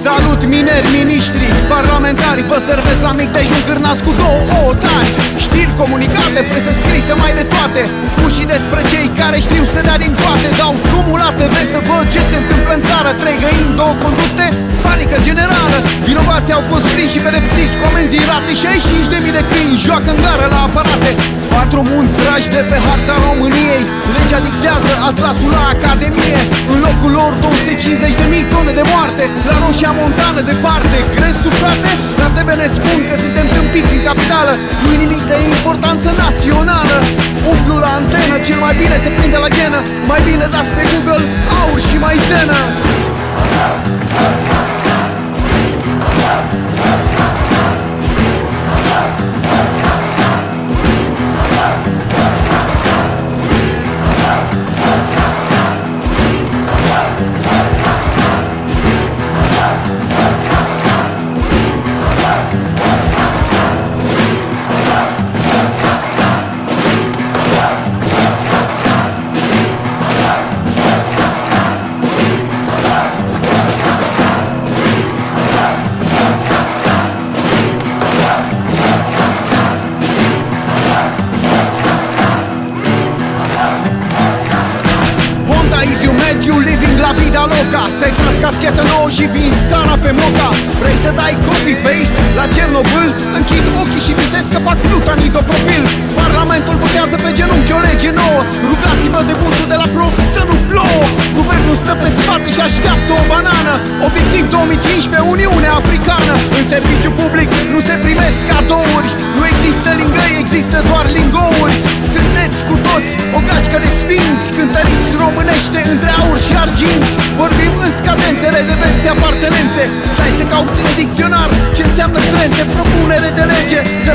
Salut mineri, miniștri, parlamentari, vă servesc la mic dejun cârnați cu 2 otari. Știri comunicate, presă scrisă mai de toate, puși despre cei care știu să dea din coate. Dau drumul la TV să văd ce se întâmplă în țară, 3 găini, 2 conducte, panică generală. Vinovații au fost prinși și pedepsiți cu amenzi în rate, 65.000 de câini joacă în gară la aparate. 4 munți dragi de pe harta României, legea dictează atlasul la Academie. În locul lor 250.000 tone de moarte, la Roșia Montană departe. Crezi tu, frate? La TV ne spun că suntem tâmpiți în capitală, nu-i nimic de importanță națională. Umplu la antenă, cel mai bine se prinde la ghenă, mai bine dați pe Google aur și maizenă. La vida loca, ți-ai tras caschetă nouă și vinzi țara pe moca. Vrei să dai copy-paste la Cernobâl? Închid ochii și visez că fac plutan izopropil. Parlamentul votează pe genunchi o lege nouă, rugați-vă de busul de la Pro să nu plouă. Guvernul stă pe spate și așteaptă o banană. Obiectiv 2015, Uniunea Africană. În serviciu public nu se primesc cadouri, nu există lingăi, există doar lingouri. Sunteți cu toți o gașcă de sfinți, cântăriți românește între aur și arginți. Vorbim în scadențe, redevențe, apartenențe. Stai să caut în dicționar ce înseamnă strânțe, propunere de lege, să